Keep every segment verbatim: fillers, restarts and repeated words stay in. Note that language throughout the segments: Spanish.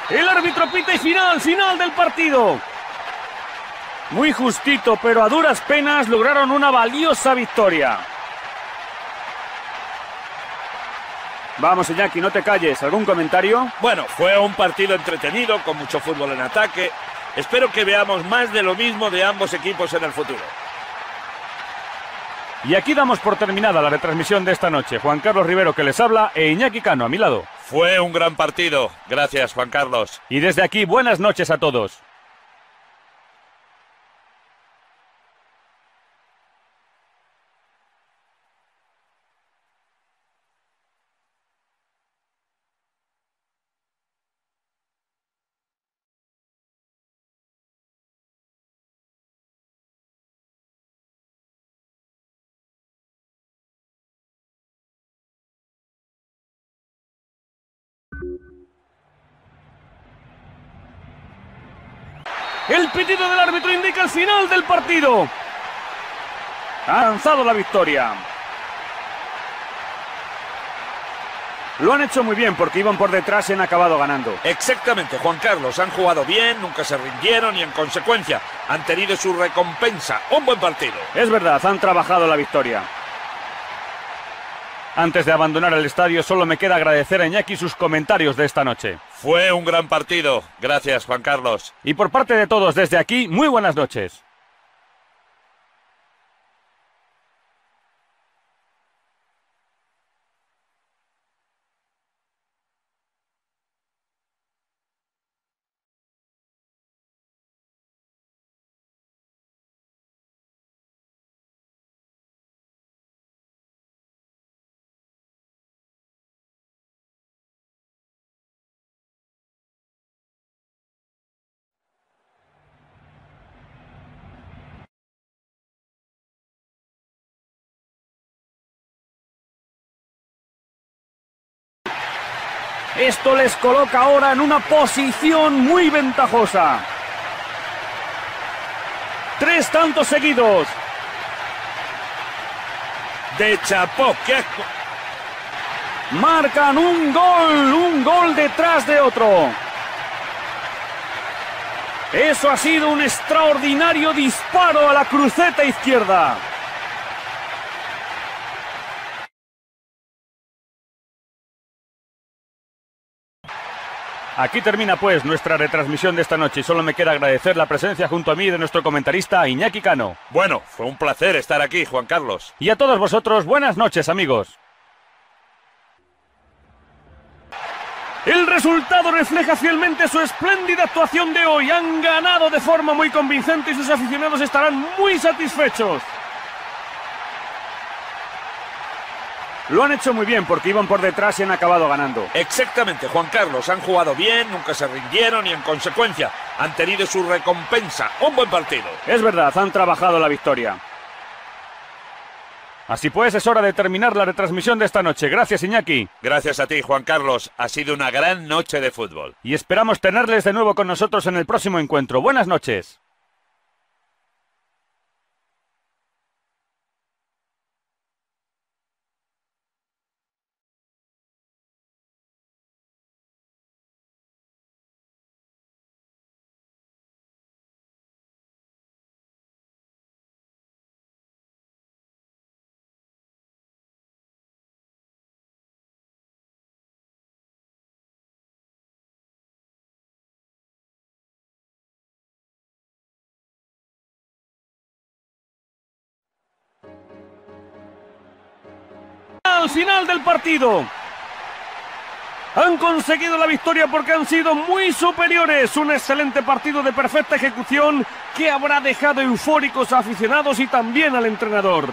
El árbitro pita y final, final del partido. Muy justito, pero a duras penas lograron una valiosa victoria. Vamos, Iñaki, no te calles. ¿Algún comentario? Bueno, fue un partido entretenido, con mucho fútbol en ataque. Espero que veamos más de lo mismo de ambos equipos en el futuro. Y aquí damos por terminada la retransmisión de esta noche. Juan Carlos Rivero, que les habla, e Iñaki Cano, a mi lado. Fue un gran partido. Gracias, Juan Carlos. Y desde aquí, buenas noches a todos. El pitido del árbitro indica el final del partido. Ha lanzado la victoria. Lo han hecho muy bien porque iban por detrás y han acabado ganando. Exactamente, Juan Carlos. Han jugado bien, nunca se rindieron y en consecuencia han tenido su recompensa. Un buen partido. Es verdad, han trabajado la victoria. Antes de abandonar el estadio, solo me queda agradecer a Iñaki sus comentarios de esta noche. Fue un gran partido. Gracias, Juan Carlos. Y por parte de todos desde aquí, muy buenas noches. Esto les coloca ahora en una posición muy ventajosa. Tres tantos seguidos. De chapó, qué... Marcan un gol, un gol detrás de otro. Eso ha sido un extraordinario disparo a la cruceta izquierda. Aquí termina pues nuestra retransmisión de esta noche y solo me queda agradecer la presencia junto a mí de nuestro comentarista Iñaki Cano. Bueno, fue un placer estar aquí, Juan Carlos. Y a todos vosotros, buenas noches, amigos. El resultado refleja fielmente su espléndida actuación de hoy. Han ganado de forma muy convincente y sus aficionados estarán muy satisfechos. Lo han hecho muy bien porque iban por detrás y han acabado ganando. Exactamente, Juan Carlos. Han jugado bien, nunca se rindieron y en consecuencia han tenido su recompensa. Un buen partido. Es verdad, han trabajado la victoria. Así pues, es hora de terminar la retransmisión de esta noche. Gracias, Iñaki. Gracias a ti, Juan Carlos. Ha sido una gran noche de fútbol. Y esperamos tenerles de nuevo con nosotros en el próximo encuentro. Buenas noches. Al final del partido han conseguido la victoria porque han sido muy superiores. Un excelente partido de perfecta ejecución que habrá dejado eufóricos a aficionados y también al entrenador.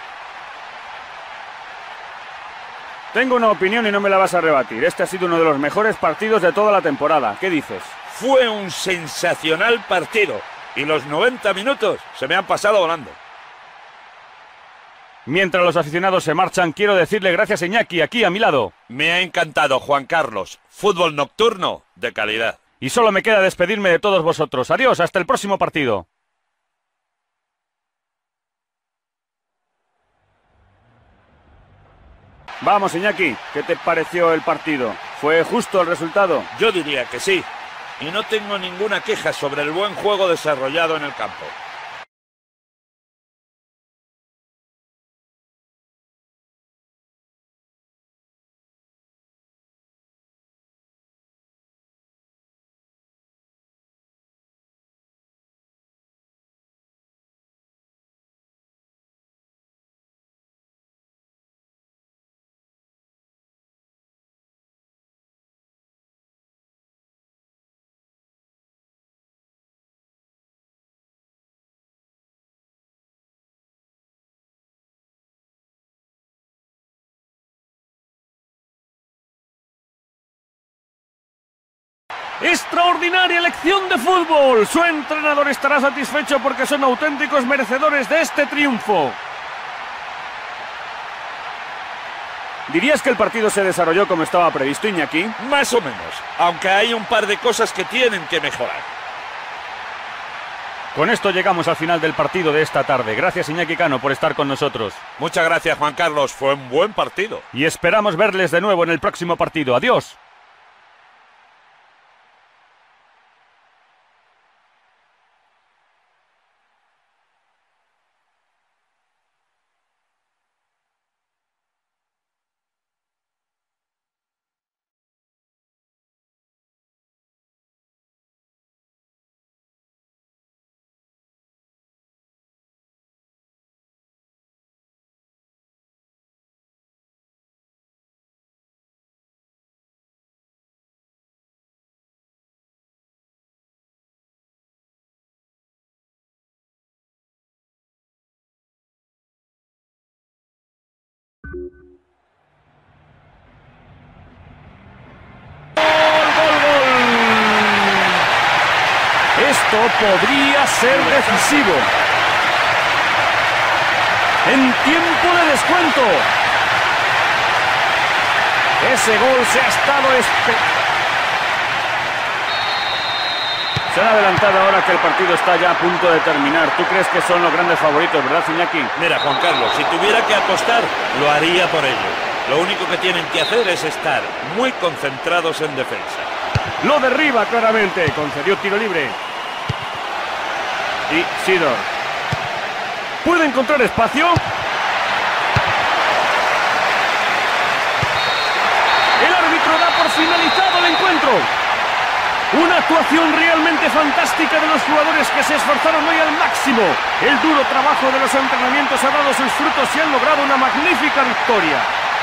Tengo una opinión y no me la vas a rebatir. Este ha sido uno de los mejores partidos de toda la temporada. ¿Qué dices? Fue un sensacional partido y los noventa minutos se me han pasado volando. Mientras los aficionados se marchan, quiero decirle gracias a Iñaki, aquí a mi lado. Me ha encantado, Juan Carlos. Fútbol nocturno de calidad. Y solo me queda despedirme de todos vosotros. Adiós, hasta el próximo partido. Vamos, Iñaki, ¿qué te pareció el partido? ¿Fue justo el resultado? Yo diría que sí. y no tengo ninguna queja sobre el buen juego desarrollado en el campo. Extraordinaria lección de fútbol. Su entrenador estará satisfecho porque son auténticos merecedores de este triunfo. ¿Dirías que el partido se desarrolló como estaba previsto, Iñaki? Más o menos, aunque hay un par de cosas que tienen que mejorar. Con esto llegamos al final del partido de esta tarde. Gracias, Iñaki Cano, por estar con nosotros. Muchas gracias, Juan Carlos. Fue un buen partido. Y esperamos verles de nuevo en el próximo partido. Adiós. Esto podría ser decisivo. En tiempo de descuento. Ese gol se ha estado esperando. Se han adelantado ahora que el partido está ya a punto de terminar. ¿Tú crees que son los grandes favoritos, verdad, Iñaki? Mira, Juan Carlos, si tuviera que apostar, lo haría por ello. Lo único que tienen que hacer es estar muy concentrados en defensa. Lo derriba claramente. Concedió tiro libre. Y Sidor puede encontrar espacio. El árbitro da por finalizado el encuentro. Una actuación realmente fantástica de los jugadores que se esforzaron hoy al máximo. El duro trabajo de los entrenamientos ha dado sus frutos y han logrado una magnífica victoria.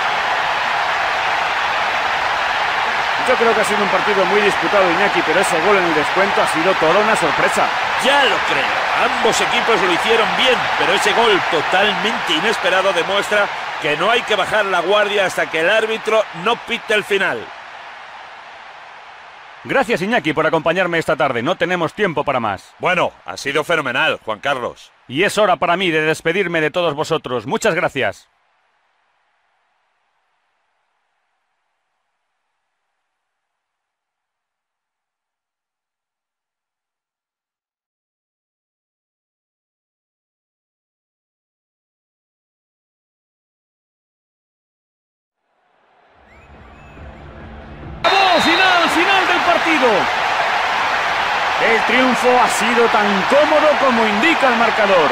Yo creo que ha sido un partido muy disputado, Iñaki, pero ese gol en el descuento ha sido toda una sorpresa. Ya lo creo. Ambos equipos lo hicieron bien, pero ese gol totalmente inesperado demuestra que no hay que bajar la guardia hasta que el árbitro no pite el final. Gracias, Iñaki, por acompañarme esta tarde. No tenemos tiempo para más. Bueno, ha sido fenomenal, Juan Carlos. Y es hora para mí de despedirme de todos vosotros. Muchas gracias. Final, final del partido. El triunfo ha sido tan cómodo como indica el marcador.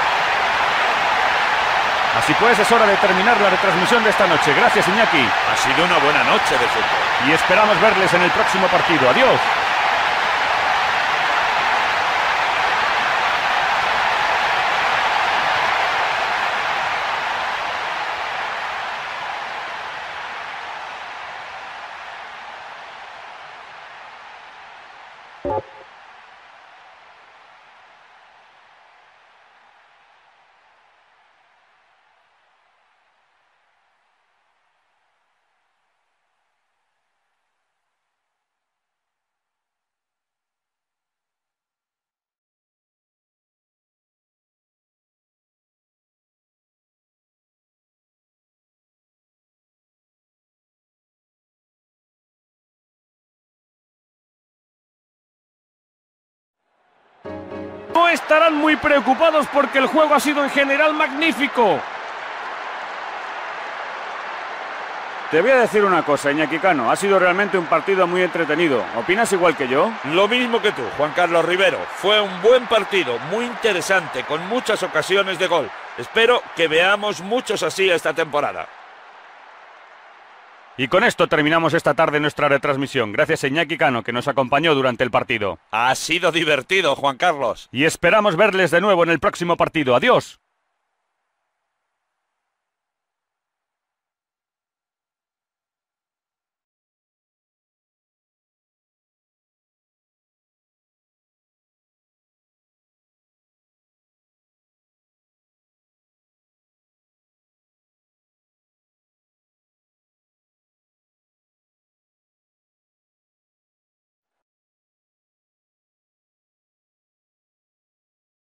Así pues, es hora de terminar la retransmisión de esta noche. Gracias, Iñaki. Ha sido una buena noche de fútbol. Y esperamos verles en el próximo partido. Adiós. No estarán muy preocupados porque el juego ha sido en general magnífico. Te voy a decir una cosa, Iñaki Cano. Ha sido realmente un partido muy entretenido. ¿Opinas igual que yo? Lo mismo que tú, Juan Carlos Rivero. Fue un buen partido, muy interesante, con muchas ocasiones de gol. Espero que veamos muchos así esta temporada. Y con esto terminamos esta tarde nuestra retransmisión. Gracias a Iñaki Cano, que nos acompañó durante el partido. Ha sido divertido, Juan Carlos. Y esperamos verles de nuevo en el próximo partido. ¡Adiós!